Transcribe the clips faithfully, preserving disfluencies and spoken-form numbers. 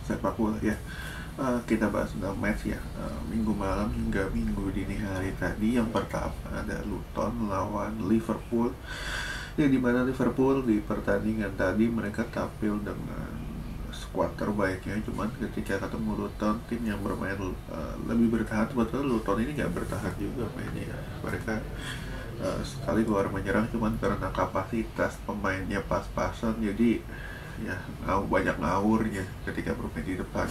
sepak bola ya. Uh, kita bahas tentang match ya, uh, minggu malam hingga minggu dini hari tadi. Yang pertama ada Luton lawan Liverpool, ya dimana Liverpool di pertandingan tadi mereka tampil dengan skuad terbaiknya, cuman ketika ketemu Luton, tim yang bermain uh, lebih bertahan, sebetulnya Luton ini nggak bertahan juga mainnya ya. Mereka uh, sekali keluar menyerang, cuman karena kapasitas pemainnya pas-pasan, jadi ya ngau banyak ngawurnya ketika bermain di depan.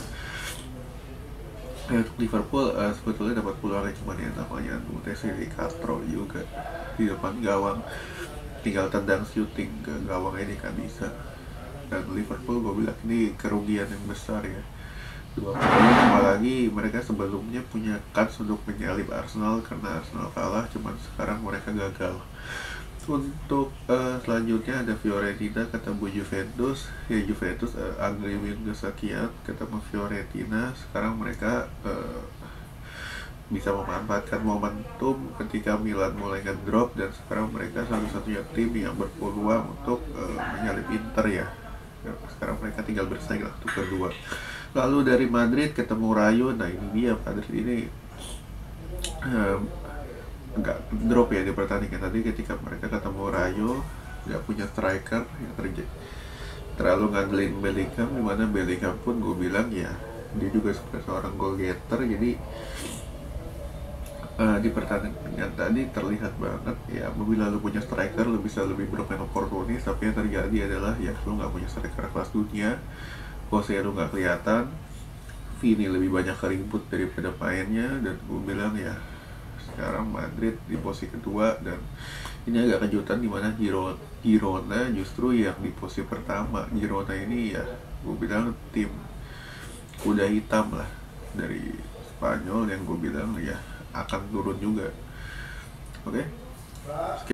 Liverpool uh, sebetulnya dapat peluangnya cuma yang namanya Mutesi di Castro juga di depan gawang, tinggal tendang shooting ke gawang ini kan bisa. Dan Liverpool gue bilang ini kerugian yang besar ya, dua poin, apalagi mereka sebelumnya punya kans untuk menyalip Arsenal karena Arsenal kalah, cuman sekarang mereka gagal. Untuk uh, selanjutnya ada Fiorentina ketemu Juventus ya. Juventus uh, ugly win kesekian ketemu Fiorentina. Sekarang mereka uh, bisa memanfaatkan momentum ketika Milan mulai ngedrop, dan sekarang mereka satu-satunya tim yang berpeluang untuk uh, menyalip Inter ya. Sekarang mereka tinggal bersaing lah untuk kedua. Lalu dari Madrid ketemu Rayo. Nah ini dia, Madrid ini um, nggak drop ya di pertandingan tadi ketika mereka ketemu Rayo, nggak punya striker yang terjadi terlalu ngandelin Bellingham, dimana Bellingham pun gue bilang ya dia juga seorang goal getter. Jadi uh, di pertandingan tadi terlihat banget ya, apabila lu punya striker lu bisa lebih bermain oportunis, tapi yang terjadi adalah ya lu nggak punya striker kelas dunia, Jose lu nggak kelihatan, Vini lebih banyak keribut daripada mainnya, dan gue bilang ya sekarang Madrid di posisi kedua. Dan ini agak kejutan dimana Girona, Girona justru yang di posisi pertama. Girona ini ya gue bilang tim kuda hitam lah dari Spanyol, yang gue bilang ya akan turun juga. Oke okay?